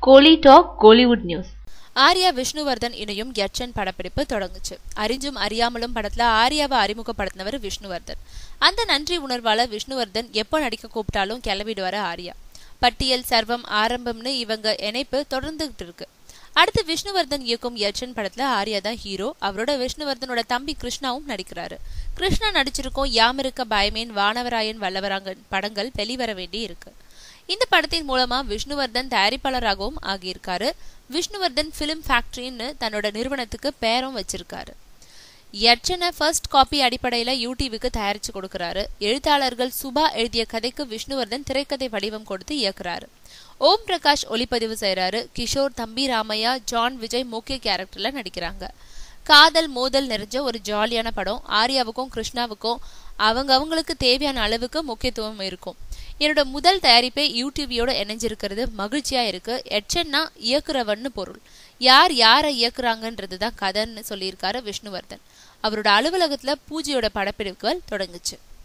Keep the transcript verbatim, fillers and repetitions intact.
கோலி talk Kollywood news. Arya Vishnuvardhan இணையும் யட்சன் படப்பிடிப்பு தொடங்குச்சு. அறிஞ்சும் அறியாமலும் படத்துல ஆர்யாவை அறிமுகப்படுத்தினவர் விஷ்ணுவர்தன். அந்த நன்றி உணர்வால விஷ்ணுவர்தன் எப்போ நடிக்க கூப்பிட்டாலும் கிளம்பிடுவாரு ஆர்யா. பட்டியல், சர்வம், ஆரம்பம்னு இவங்க இணைப்பு தொடர்ந்துகிட்டு இருக்கு. அடுத்து விஷ்ணுவர்தன் இயக்கும் யட்சன் படத்துல ஆர்யா தான் ஹீரோ. அவரோட விஷ்ணுவர்தனோட தம்பி கிருஷ்ணாவும் நடிக்கிறாரு. கிருஷ்ணா நடிச்சிருக்கும் யாமிருக்க பயமேன், வானவராயன், வல்லவராங்கன் படங்கள் வெளிவர வேண்டி இருக்கு. இந்த படத்தின் மூலமா விஷ்ணுவர்தன் தயாரிப்பாளராகவும் ஆகியிருக்காரு. விஷ்ணுவர்தன் பிலிம் ஃபேக்டரின்னு தன்னோட நிறுவனத்துக்கு பேரும் வச்சிருக்காரு. யட்சனை ஃபர்ஸ்ட் காப்பி அடிப்படையில யூடியூபுக்கு தயாரிச்சு கொடுக்கிறாரு. எழுத்தாளர்கள் சுபா எழுதிய கதைக்கு விஷ்ணுவர்தன் திரைக்கதை வடிவம் கொடுத்து இயக்குறாரு. ஓம் பிரகாஷ் ஒளிப்பதிவு செய்யறாரு. கிஷோர், தம்பி ராமையா, ஜான் விஜய் முக்கிய கேரக்டர்ல நடிக்கிறாங்க. காதல் மோதல் நிறைஞ்ச ஒரு ஜாலியான படம். ஆர்யாவுக்கும் கிருஷ்ணாவுக்கும் அவங்க அவங்களுக்கு தேவையான அளவுக்கு முக்கியத்துவம் இருக்கும். என்னோட முதல் தயாரிப்பே யூடியூபியோட இணைஞ்சிருக்கிறது மகிழ்ச்சியா இருக்கு. யட்சன்னா இயக்குறவன்னு பொருள். யார் யாரை இயக்குறாங்கன்றது தான் கதைன்னு சொல்லியிருக்காரு விஷ்ணுவர்தன். அவரோட அலுவலகத்துல பூஜையோட படப்பிடிப்புகள் தொடங்குச்சு.